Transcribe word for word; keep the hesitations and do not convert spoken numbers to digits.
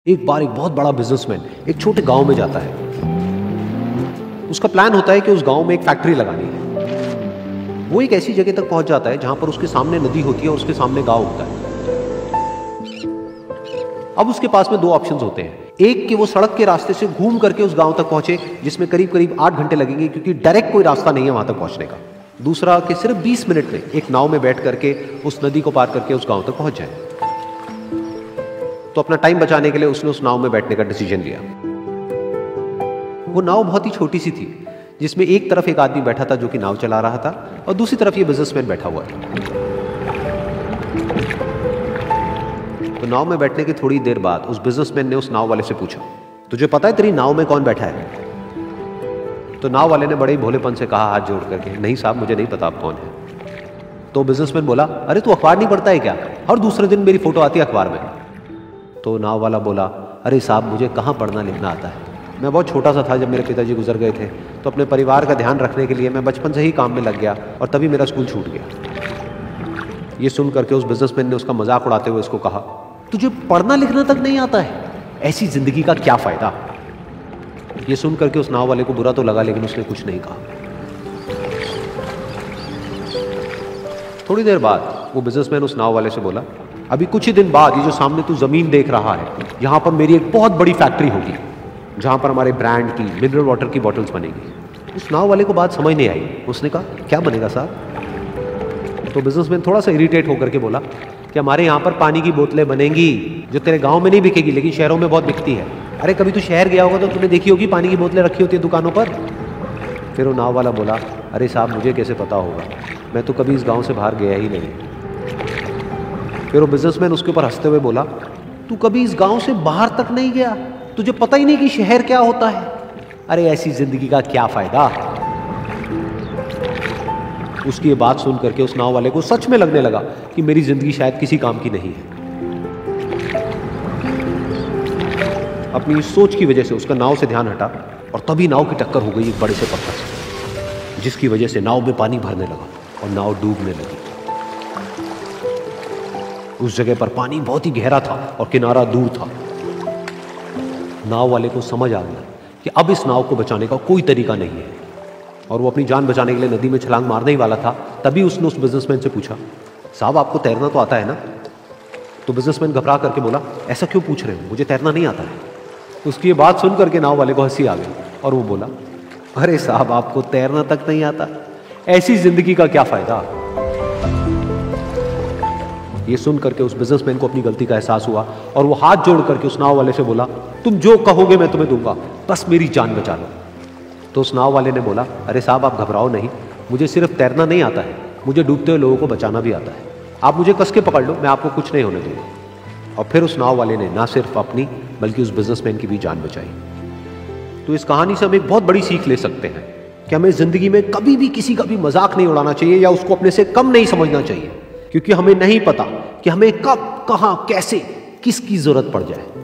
एक बार एक बहुत बड़ा बिजनेसमैन एक छोटे गांव में जाता है। उसका प्लान होता है कि उस गांव में एक फैक्ट्री लगानी है। वो एक ऐसी जगह तक पहुंच जाता है जहां पर उसके सामने नदी होती है और उसके सामने गांव होता है। अब उसके पास में दो ऑप्शंस होते हैं। एक कि वो सड़क के रास्ते से घूम करके उस गांव तक पहुंचे, जिसमें करीब करीब आठ घंटे लगेंगे क्योंकि डायरेक्ट कोई रास्ता नहीं है वहां तक पहुंचने का। दूसरा कि सिर्फ बीस मिनट में एक नाव में बैठ करके उस नदी को पार करके उस गांव तक पहुंच जाए। तो अपना टाइम बचाने के लिए उसने उस नाव में बैठने का डिसीजन लिया। वो नाव बहुत ही छोटी सी थी, जिसमें एक तरफ एक आदमी बैठा था जो कि नाव चला रहा था और दूसरी तरफ ये बिजनेसमैन बैठा हुआ था। तो नाव में बैठने की थोड़ी देर बाद उस बिजनेसमैन ने उस नाव वाले से पूछा, तुझे पता है तेरी नाव में कौन बैठा है? तो नाव वाले ने बड़े ही भोलेपन से कहा हाथ जोड़ करके, नहीं साहब मुझे नहीं पता आप कौन है। तो बिजनेसमैन बोला, अरे तू अखबार नहीं पढ़ता है क्या? हर दूसरे दिन मेरी फोटो आती है अखबार में। तो नाव वाला बोला, अरे साहब मुझे कहाँ पढ़ना लिखना आता है, मैं बहुत छोटा सा था जब मेरे पिताजी गुजर गए थे, तो अपने परिवार का ध्यान रखने के लिए मैं बचपन से ही काम में लग गया और तभी मेरा स्कूल छूट गया। ये सुन करके उस बिजनेसमैन ने उसका मजाक उड़ाते हुए उसको कहा, तुझे पढ़ना लिखना तक नहीं आता है, ऐसी जिंदगी का क्या फायदा? ये सुन करके उस नाव वाले को बुरा तो लगा, लेकिन उसने कुछ नहीं कहा। थोड़ी देर बाद वो बिजनेसमैन उस नाव वाले से बोला, अभी कुछ ही दिन बाद ये जो सामने तू जमीन देख रहा है, यहां पर मेरी एक बहुत बड़ी फैक्ट्री होगी जहां पर हमारे ब्रांड की मिनरल वाटर की बॉटल्स बनेगी। उस नाव वाले को बात समझ नहीं आई। उसने कहा, क्या बनेगा साहब? तो बिजनेसमैन थोड़ा सा इरिटेट होकर के बोला कि हमारे यहाँ पर पानी की बोतलें बनेंगी जो तेरे गांव में नहीं बिकेगी लेकिन शहरों में बहुत बिकती है। अरे कभी तू शहर गया होगा तो तूने देखी होगी पानी की बोतलें रखी होती है दुकानों पर। फिर वो नाव वाला बोला, अरे साहब मुझे कैसे पता होगा, मैं तो कभी इस गाँव से बाहर गया ही नहीं। फिर वो बिजनेसमैन उसके ऊपर हंसते हुए बोला, तू कभी इस गांव से बाहर तक नहीं गया, तुझे पता ही नहीं कि शहर क्या होता है? अरे ऐसी जिंदगी का क्या फायदा? उसकी ये बात सुन करके उस नाव वाले को सच में लगने लगा कि मेरी जिंदगी शायद किसी काम की नहीं है। अपनी सोच की वजह से उसका नाव से ध्यान हटा और तभी नाव की टक्कर हो गई एक बड़े से पत्थर से, जिसकी वजह से नाव में पानी भरने लगा और नाव डूबने लगी। उस जगह पर पानी बहुत ही गहरा था और किनारा दूर था। नाव वाले को समझ आ गया कि अब इस नाव को बचाने का कोई तरीका नहीं है और वो अपनी जान बचाने के लिए नदी में छलांग मारने ही वाला था। तभी उसने उस बिजनेसमैन से पूछा, साहब आपको तैरना तो आता है ना? तो बिजनेसमैन घबरा करके बोला, ऐसा क्यों पूछ रहे हो, मुझे तैरना नहीं आता है। उसकी ये बात सुन करके नाव वाले को हंसी आ गई और वो बोला, अरे साहब आपको तैरना तक नहीं आता, ऐसी जिंदगी का क्या फायदा? ये सुन करके उस बिजनेसमैन को अपनी गलती का एहसास हुआ और वो हाथ जोड़ करके उस नाव वाले से बोला, तुम जो कहोगे मैं तुम्हें दूंगा, बस मेरी जान बचा लो। तो उस नाव वाले ने बोला, अरे साहब आप घबराओ नहीं, मुझे सिर्फ तैरना नहीं आता है, मुझे डूबते हुए लोगों को बचाना भी आता है। आप मुझे कस के पकड़ लो, मैं आपको कुछ नहीं होने दूंगा। और फिर उस नाव वाले ने ना सिर्फ अपनी बल्कि उस बिजनेसमैन की भी जान बचाई। तो इस कहानी से हम एक बहुत बड़ी सीख ले सकते हैं कि हमें जिंदगी में कभी भी किसी का भी मजाक नहीं उड़ाना चाहिए या उसको अपने से कम नहीं समझना चाहिए, क्योंकि हमें नहीं पता कि हमें कब, कहां, कैसे, किसकी जरूरत पड़ जाए।